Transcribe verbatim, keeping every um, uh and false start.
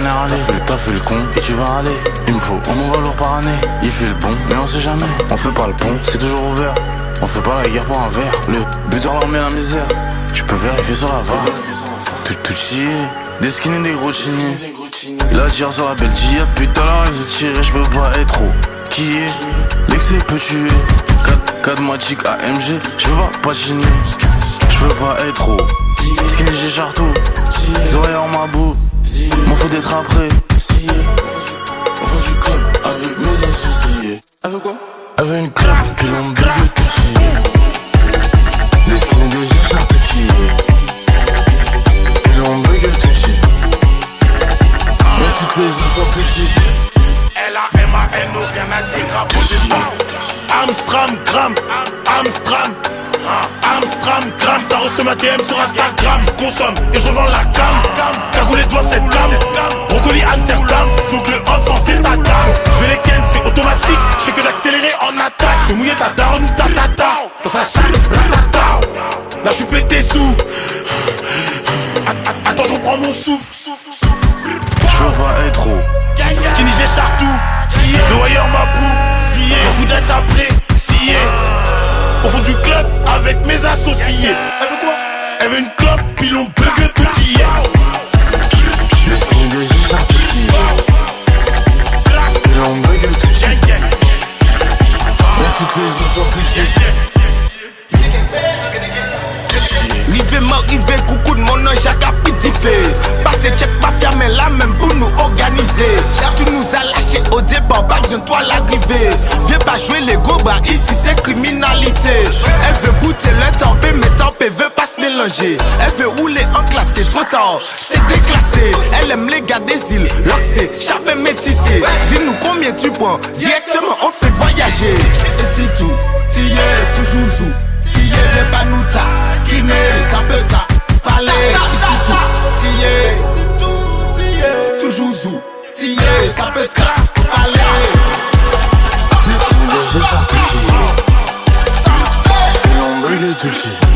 est râlé. T'as fait le con et tu vas aller. Il me faut un nouveau lourd par année. Il fait le bon mais on sait jamais. On fait pas le pont, c'est toujours ouvert. On fait pas la guerre pour un verre. Le buteur leur met la misère. Tu peux vérifier sur la V A R. Tout tout chier. Des skinny, des gros chignés. Il attire sur la belle Gia. Putain la ils ont tiré, j'peux pas être trop. Qui est l'excès peut tuer. quatre matic A M G, j'peux pas patiner. J'peux pas être trop. Skinny j'ai chartou. Zoé en ma boue. M'en faut d'être après. On fait du club avec mes associés. Avec quoi? Avec une club, puis l'on bug tout chier. Des skinny de j'ai chartou chier. Puis l'on bug tout chier. Et toutes les autres sont tout chier. L A M A N O, rien à dire à pas. Amstram, gram, Amstram. Amstram, gram, t'as reçu ma D M sur Instagram. Je consomme et je revends la cam. Cagoulé devant cette cam. Brocoli Amsterdam, smoke le hop sans ta dame. Je vais les ken, c'est automatique. Je fais que d'accélérer en attaque. Je vais mouiller ta daronne ou ta tata. Dans sa chatte, tata. Là je suis pété sous. Attends, je reprends mon souffle. Je veux pas être trop. Skinny j'ai chartou. Zoé en ma boue. M'en fous d'être après. Scié. Au fond du club avec mes associés. Elle veut quoi? Elle veut une clope, puis l'on bug tout y est. Le signe de j'ai chartou chier. Puis l'on bug tout y est. Et toutes les autres sont tout chier. Rive mort, rive coucou de mon ange à capitifé. Passé check pas fermé là même pour nous organiser. Tu nous as lâché au départ, pas besoin de toi l'arrivée. Viens pas jouer les gros bras, ici c'est criminalité. Elle veut goûter le tempé, mais tempé veut pas se mélanger. Elle veut rouler en classe, c'est trop tard, c'est déclassé. Elle aime les gars des îles, l'oxy, chapé métissé. Dis-nous combien tu prends, directement on fait voyager. Et c'est tout, t'y es toujours où. T'y es, viens pas nous taquiner, ça peut ta fallait. Ici tout, t'y es, c'est tout, t'y es. Toujours où, t'y es, ça peut ta fallait. Le signe de j'ai chartou chier. Puis l'on bug tout chier.